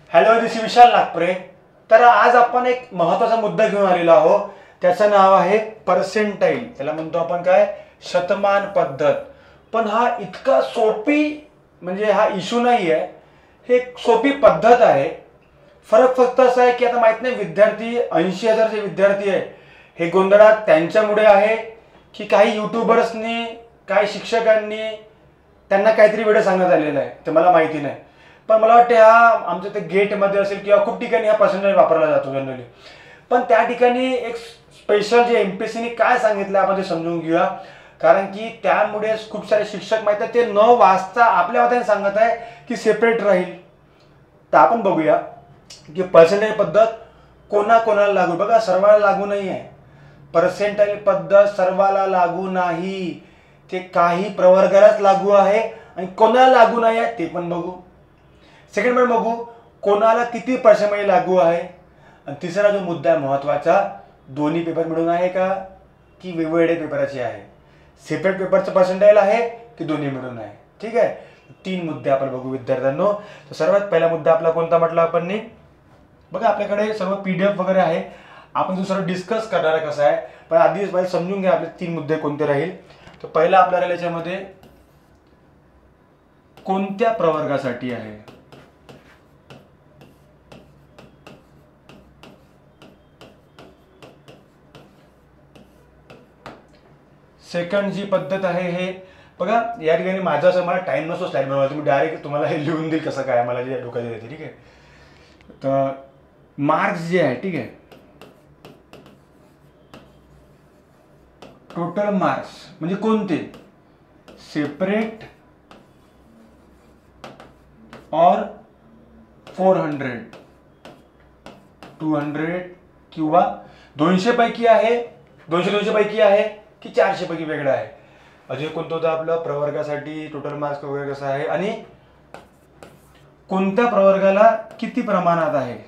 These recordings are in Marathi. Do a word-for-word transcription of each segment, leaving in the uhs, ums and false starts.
हॅलो, दिस विशाल नागपुरे. तर आज आपण एक महत्त्वाचा मुद्दा घेऊन आलेलो आहोत. त्याचं नाव आहे पर्सेंटाईल. त्याला म्हणतो आपण काय, शतमान पद्धत. पण हा इतका सोपी म्हणजे हा इशू नाही आहे, हे एक सोपी पद्धत आहे. फरक फक्त असा आहे की आता माहित नाही विद्यार्थी ऐंशी हजारचे विद्यार्थी आहे, हे गोंधळात त्यांच्यामुळे आहे की काही युट्यूबर्सनी काही शिक्षकांनी त्यांना काहीतरी व्हिडिओ सांगण्यात आलेला आहे, ते मला माहिती नाही. पण मला वाटते हा आमच्या ते गेटमध्ये असेल किंवा खूप ठिकाणी हा पर्सेंटेज वापरला जातो जनरली. पण त्या ठिकाणी एक स्पेशल जे एम पी एस सीने काय सांगितलं आपण ते समजून घेऊया. कारण की त्यामुळे खूप सारे शिक्षक माहिती आहे ते न वाचता आपल्या हाताने सांगत आहे की सेपरेट राहील. तर आपण बघूया की पर्सेंटेज पद्धत कोणाकोणाला लागू. बघा, सर्वांना लागू नाही आहे. पर्सेंटाईल पद्धत सर्वाला लागू नाही, ते काही प्रवर्गालाच लागू आहे. आणि कोणाला लागू नाही आहे ते पण बघू. सेकंड पॉईंट बघू, कोणाला किती पर्सेंटेज लागू आहे. आणि तिसरा जो मुद्दा आहे महत्त्वाचा, दोन्ही पेपर मिळून आहे का की वेगवेगळे पेपराचे आहे, सेपरेट पेपरचं पर्सेंटाईल आहे की दोन्ही मिळून आहे. ठीक आहे, तीन मुद्दे आपण बघू विद्यार्थ्यांनो. तर सर्वात पहिला मुद्दा आपला कोणता म्हटला आपण. बघा, आपल्याकडे सर्व पीडीएफ वगैरे आहे, आपण तो सर्व डिस्कस करणार आहे कसं आहे. पण आधीच पहिले समजून घ्या आपले तीन मुद्दे कोणते राहील. तर पहिला आपला राहील याच्यामध्ये कोणत्या प्रवर्गासाठी आहे. सेकंड जी पद्धत आहे हे बघा, या ठिकाणी माझं असं मला टाइम नसतो स्लाइड बनवायला, तुम्ही डायरेक्ट तुम्हाला हे लिहून देईल कसं काय मला जे डोक्यात येते. ठीक आहे, तर मार्क्स जे आहे, ठीक आहे, टोटल मार्क्स म्हणजे कोणते, सेपरेट और फोर हंड्रेड टू हंड्रेड किंवा दोनशे पैकी आहे, दोनशे दोनशे पैकी आहे की चारशे पैकी वेगळं आहे. अजून कोणतं होतं आपलं प्रवर्गासाठी टोटल मार्क्स वगैरे कसं आहे आणि कोणत्या प्रवर्गाला किती प्रमाणात आहे.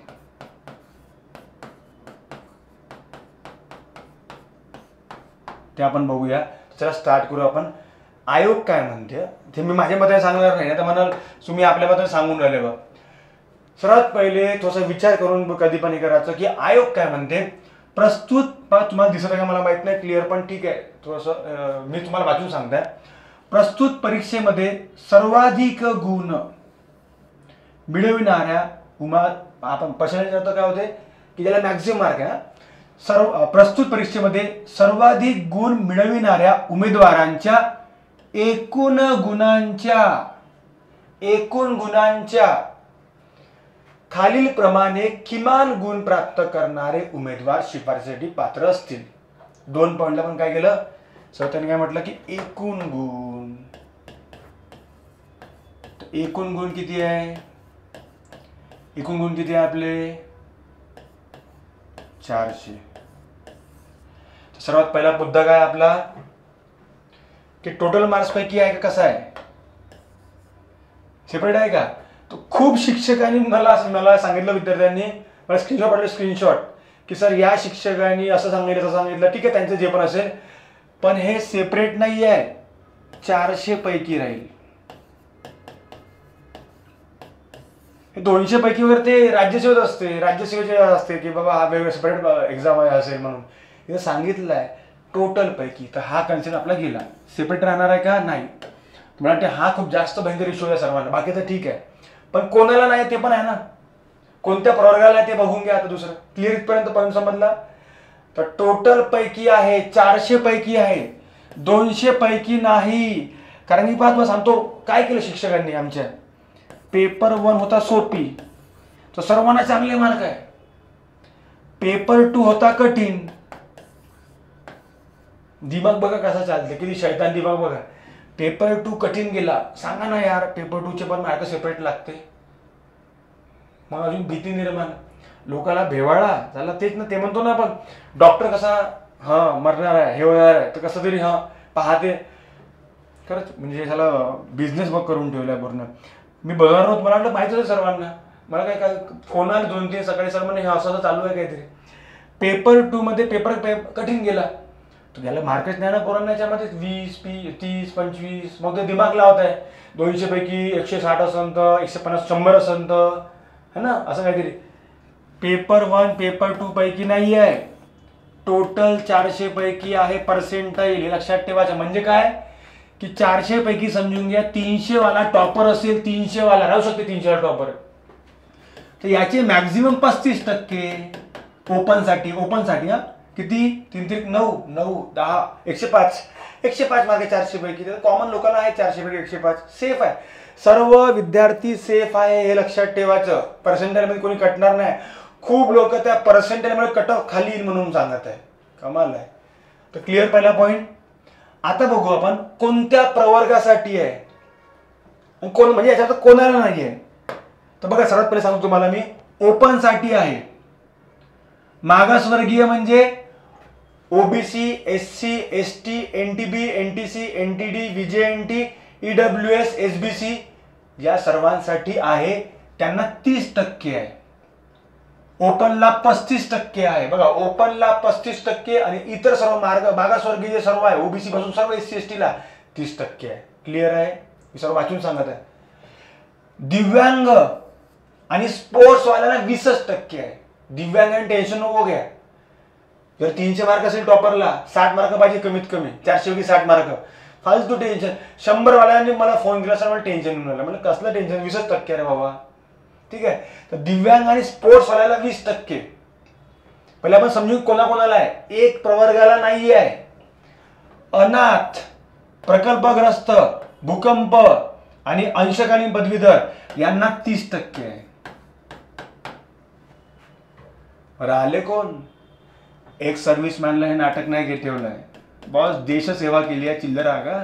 ते आपण बघूया. चला स्टार्ट करू आपण. आयोग काय म्हणते ते मी माझ्या मते सांगणार नाही, तर म्हणाल तुम्ही आपल्या मते सांगून राहिले. बघ, सर्वात पहिले थोडासा विचार करून कधी पण हे करायचं की आयोग काय म्हणते. प्रस्तुत तुम्हाला दिसत आहे का मला माहित नाही क्लिअर, पण ठीक आहे थोडंसं मी तुम्हाला वाचून सांगताय. प्रस्तुत परीक्षेमध्ये सर्वाधिक गुण मिळविणाऱ्या उमा आपण पर्सेंटेज अर्थ काय होते की ज्याला मॅक्झिमम मार्क आहे. सर्व प्रस्तुत परीक्षेमध्ये सर्वाधिक गुण मिळविणाऱ्या उमेदवारांच्या एकूण गुणांच्या एकूण गुणांच्या खालील प्रमाणे किमान गुण प्राप्त करणारे उमेदवार शिफारसीसाठी पात्र असतील. दोन पॉइंटला पण काय केलं स्वतःने काय म्हटलं की एकूण गुण. एकूण गुण किती आहे, एकूण गुण किती आहे आपले चारशे. सर्वात पहिला मुद्दा काय आपला की टोटल मार्क्स पैकी आहे का कसा आहे, सेपरेट आहे का. तो खूप शिक्षकांनी मला मला सांगितलं, विद्यार्थ्यांनी मला स्क्रीनशॉट पाठवले, स्क्रीनशॉट की सर या शिक्षकांनी असं सांगितलं तसं सांगितलं. ठीक आहे, त्यांचं जे पण असेल, पण हे सेपरेट नाही आहे, चारशे पैकी राहील. दोनशे पैकी वगैरे ते राज्यसेवेत असते, राज्यसेवेचे असते की बाबा हा वेगळं सेपरेट एक्झाम आहे असेल म्हणून. इथं सांगितलं आहे टोटल पैकी, तर हा कन्सेप्ट आपला गेला. सेपरेट राहणार आहे का नाही, मला वाटते हा खूप जास्त भयंकर इश्यू आहे सर्वांना. बाकी तर ठीक आहे, पण कोणाला नाही ते पण आहे ना, कोणत्या प्रवर्गाला ते बघून घ्या. आता दुसरं क्लिअर इथपर्यंत पॉईंट समजला. तर टोटल पैकी आहे, चारशे पैकी आहे, दोनशे पैकी नाही. कारण मी पाहत सांगतो काय केलं शिक्षकांनी आमच्या. पेपर वन होता सोपी, तर सर्वांना चांगले मार्क आहे. पेपर टू होता कठीण, दिमाग बघा कसा चालते, किती शैतान दिमाग बघा. पेपर टू कठीण गेला, सांगा ना यार पेपर टू चे पण मार्क सेपरेट लागते. मग अजून भीती निर्माण, लोकांना भेवाळा झाला. तेच ना, ते म्हणतो ना आपण डॉक्टर कसा हा मरणार आहे हे होणार आहे, तर कसं तरी हा पाहते. खरंच म्हणजे ह्याला बिझनेस बघ करून ठेवलाय पूर्ण. मी बघणार नव्हतं, मला वाटलं माहिती होतं सर्वांना. मला काय काय फोन आले दोन तीन सकाळी, सर म्हणे हे असं असं चालू आहे काहीतरी. पेपर टू मध्ये पेपर कठीण गेला, तर त्याला मार्केट नाही ना पोरांना. याच्यामध्ये वीस पी तीस पंचवीस, मग ते दिमाग लावत आहे. दोनशे पैकी एकशे साठ असन तर एकशे पन्नास शंभर असन तर है ना, असं काहीतरी. पेपर वन पेपर टू पैकी नाही आहे, टोटल चारशे पैकी आहे पर्सेंटाईल. हे लक्षात ठेवायचं. म्हणजे काय की चारशे पैकी समजून घ्या तीनशे वाला टॉपर असेल, तीनशे वाला राहू शकते, तीनशे वाला टॉपर. तर याचे मॅक्झिमम पस्तीस टक्के ओपन साठी. ओपन साठी हा किती, तीन त्रिक नऊ, नऊ दहा एकशे पाच, एकशे पाच मार्क चारशे पैकी. कॉमन लोकांना आहे चारशे पैकी एकशे पाच. सेफ आहे, सर्व विद्यार्थी सेफ आहे, हे लक्षात ठेवायचं. पर्सेंटाईल मध्ये कोणी कटणार नाही. खूप लोक त्या पर्सेंटाईल मध्ये कट ऑफ खाली येईल म्हणून सांगत आहे. कमाल आहे. तर क्लिअर पहिला पॉइंट. आता बघू आपण कोणत्या प्रवर्गासाठी आहे, कोण म्हणजे याच्यात कोणाला नाही आहे. तर बघा सर्वात पहिले सांगतो तुम्हाला मी, ओपन साठी आहे. मागासवर्गीय म्हणजे OBC, SC, ST, NTB, NTC, NTD, VJNT, EWS, SBC या सर्वांसाठी आहे. त्यांना तीस टक्के आहे. ओपनला पस्तीस टक्के आहे. बघा ओपनला पस्तीस टक्के आणि इतर सर्व मार्ग मागासवर्गीय जे सर्व आहे ओबीसी पासून सर्व एससी एसटी ला तीस टक्के आहे. क्लिअर आहे, मी सर्व वाचून सांगत आहे. दिव्यांग आणि स्पोर्ट्स वाल्यांना वीसच टक्के आहे. दिव्यांगांनी टेन्शन नको घ्या. जर तीनशे मार्क असेल टॉपरला, साठ मार्क पाहिजे कमीत कमी, चारशे पैकी साठ मार्क, फालतू टेन्शन. शंभर वाल्यांनी मला फोन केला सर मला टेन्शन येऊन राहिलं. म्हणजे कसलं टेन्शन, वीसच टक्के रे बाबा. ठीक आहे. तर दिव्यांग आणि स्पोर्ट्स वाल्याला वीस टक्के. पहिले आपण समजून कोणाकोणाला आहे. एक प्रवर्गाला नाही आहे. अनाथ, प्रकल्पग्रस्त, भूकंप आणि अंशकालीन पदवीधर यांना तीस टक्के आहे. राहिले कोण, एक सर्व्हिसमॅनला हे नाटक नाही घेत ठेवलंय. बॉस देशसेवा केली आहे, चिल्लर का.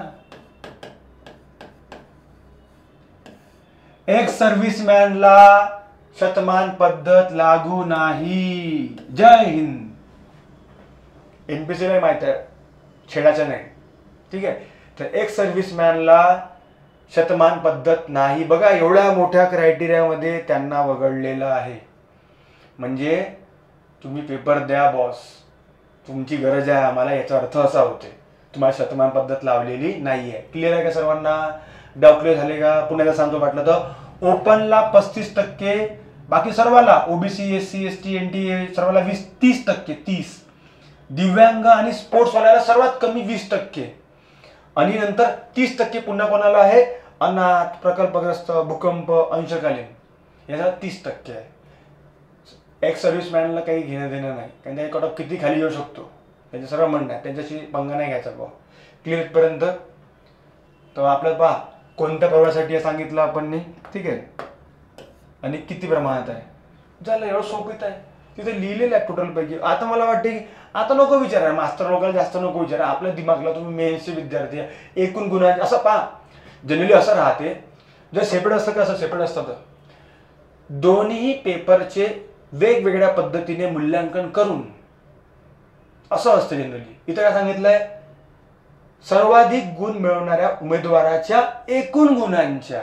एक सर्व्हिसमॅनला शतमान पद्धत लागू नाही. जय हिंद. एनपीसी नाही माहित आहे, छेडाचं नाही. ठीक आहे. तर एक सर्व्हिसमॅनला शतमान पद्धत नाही. बघा एवढ्या मोठ्या क्रायटेरियामध्ये त्यांना वगळलेलं आहे. म्हणजे तुम्ही पेपर द्या बॉस, तुमची गरज आहे आम्हाला, याचा अर्थ असा होते तुम्हाला शतमान पद्धत लावलेली नाहीये. क्लिअर आहे का सर्वांना. डाऊट क्लिअर झाले का. पुन्हा एकदा सांगतो वाटलं तर ओपनला पस्तीस टक्के, बाकी सर्वाला ओबीसी, एससी, एसटी, एनटी सर्वाला वीस तीस टक्के तीस. दिव्यांग आणि स्पोर्ट्स वाल्याला सर्वात कमी वीस टक्के आणि नंतर तीस टक्के पुन्हा कोणाला आहे, अनाथ, प्रकल्पग्रस्त, भूकंप, अंशकालीन याचा तीस टक्के आहे. एक सर्व्हिसमॅनला काही घेणं देणं नाही, कारण त्या कट ऑफ किती खाली येऊ शकतो त्यांचे सर्व म्हणणं आहे, त्यांच्याशी पंगा नाही घ्यायचा भाऊ. क्लिअर पर्यंत. तर आपल्याला पहा कोणत्या प्रवासासाठी सांगितलं आपण. ठीक आहे. आणि किती प्रमाणात आहे झालं. एवढं सोपीत आहे, तिथे लिहिलेलं आहे टोटल पैकी. आता मला वाटते की आता नको विचारा, मास्टर लोकांना जास्त नको विचारा. आपल्या दिमागला तुम्ही मेन्सचे विद्यार्थी एकूण गुन्हा असं पहा. जनरली असं राहते, जर सेपरेट असतं कसं सेपरेट असतं तर दोन्ही पेपरचे वेगवेगळ्या पद्धतीने मूल्यांकन करून असं असतं जनरली. इथं काय सांगितलंय, सर्वाधिक गुण मिळवणाऱ्या उमेदवाराच्या एकूण गुणांच्या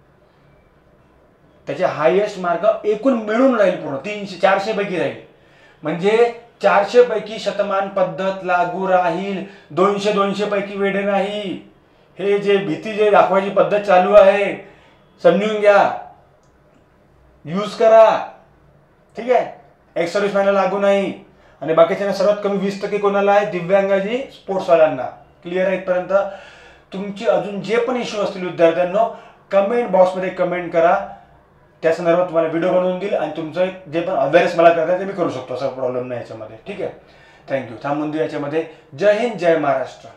त्याचे हायएस्ट मार्क एकूण मिळून राहील पूर्ण तीनशे चारशे पैकी राहील. म्हणजे चारशे पैकी शतमान पद्धत लागू राहील. दोनशे दोनशे पैकी वेडे नाही. हे जे भीती जे दाखवायची पद्धत चालू आहे समजून घ्या, यूज करा. ठीक आहे. एक सर्व्हिसमॅनला लागू नाही आणि बाकीच्या सर्वात कमी वीस टक्के कोणाला आहे, दिव्यांगाजी, स्पोर्ट्सवाल्यांना. क्लिअर आहे इथपर्यंत. तुमची अजून जे पण इश्यू असतील विद्यार्थ्यांनो कमेंट बॉक्समध्ये कमेंट करा. त्या संदर्भात तुम्हाला व्हिडिओ बनवून देईल आणि तुमचं जे पण अवेअरनेस मला करता ते मी करू शकतो, असा प्रॉब्लेम नाही याच्यामध्ये. ठीक आहे. थँक्यू. थांबून देऊ याच्यामध्ये. जय हिंद, जय महाराष्ट्र.